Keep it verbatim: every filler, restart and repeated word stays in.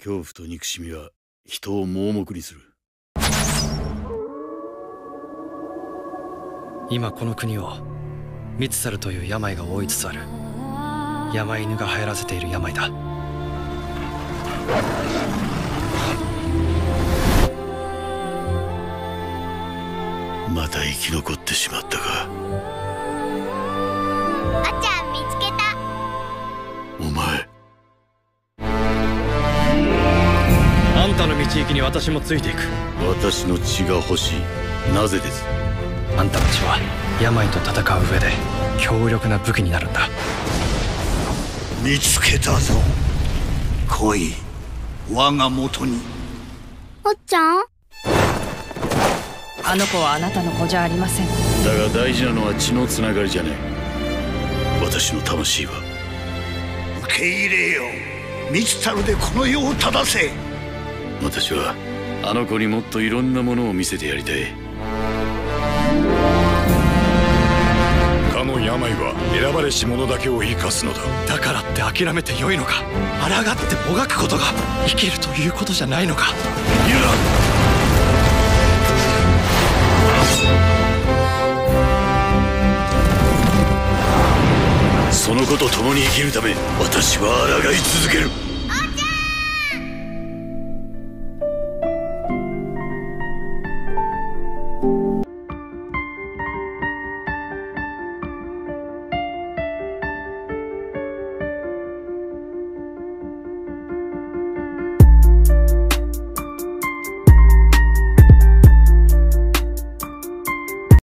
恐怖と憎しみは人を盲目にする。 今この国をミツサルという病が覆いつつある。山犬が流行らせている病だ。 また生き残ってしまったか。 あちゃん見つけた。 お前、 あんたの道行きに私もついていく。 私の血が欲しい。なぜです？ あんたの血は病と戦う上で強力な武器になるんだ。 見つけたぞ。来い、我が元に。 おっちゃん、 あの子はあなたの子じゃありません。 だが大事なのは血のつながりじゃねえ。私の魂は。 受け入れよ。ミツタルでこの世を正せ。 私はあの子にもっといろんなものを見せてやりたい。 かの病は選ばれし者だけを生かすのだ。 だからって諦めてよいのか。抗ってもがくことが生きるということじゃないのか。 いや、その子と共に生きるため私は抗い続ける。